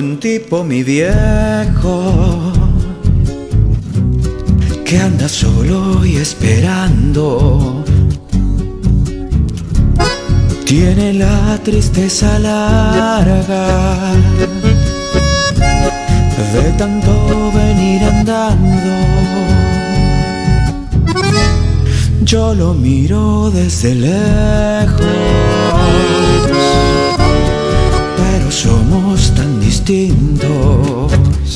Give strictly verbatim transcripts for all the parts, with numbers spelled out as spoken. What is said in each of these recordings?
buen tipo, mi viejo, que anda solo y esperando. Tiene la tristeza larga de tanto venir andando. Yo lo miro desde lejos, pero somos tan distintos.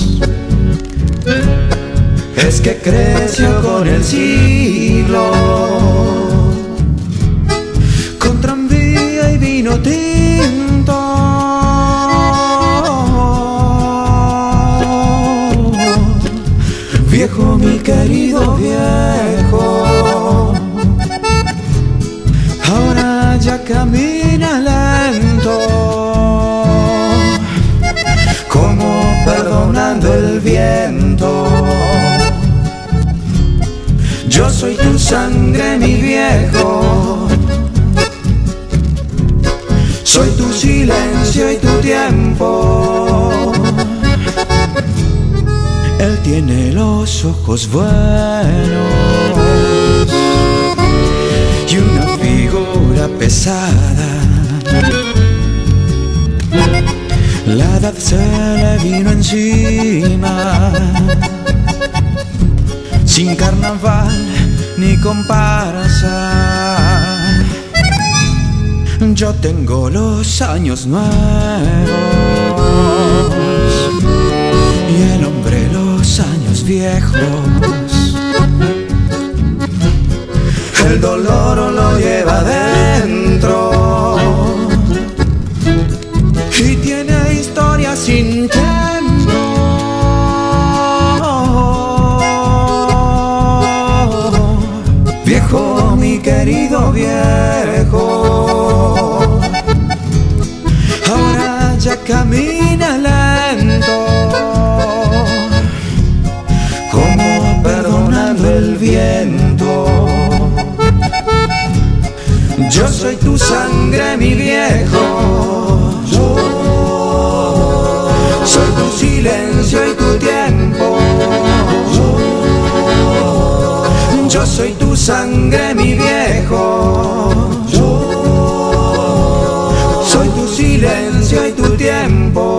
Es que creció con el siglo, con tranvía y vino tinto. Viejo, mi querido viejo, ahora ya camina lento, como perdonando el viento. Yo soy tu sangre, mi viejo, soy tu silencio y tu tiempo. Él tiene los ojos buenos y una figura pesada. La edad se le vino encima, sin carnaval ni comparsa. Yo tengo los años nuevos y el hombre los años viejos. El dolor lo lleva dentro y tiene historia sin tiempo. Viejo, mi querido viejo, ahora ya camina lento, como perdonando el viento. Yo soy tu sangre, mi viejo, yo soy tu silencio y tu tiempo. Yo soy tu sangre, mi viejo, yo soy tu silencio y tu tiempo.